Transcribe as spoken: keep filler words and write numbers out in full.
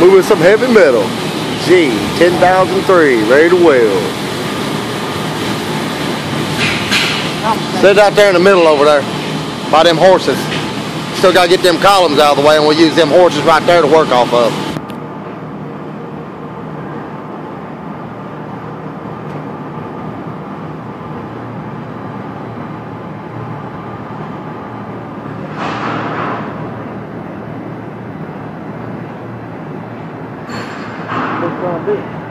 moving some heavy metal. G ten thousand three, ready to weld. Sit out there in the middle over there by them horses. Still got to get them columns out of the way, and we'll use them horses right there to work off of. What's going to do?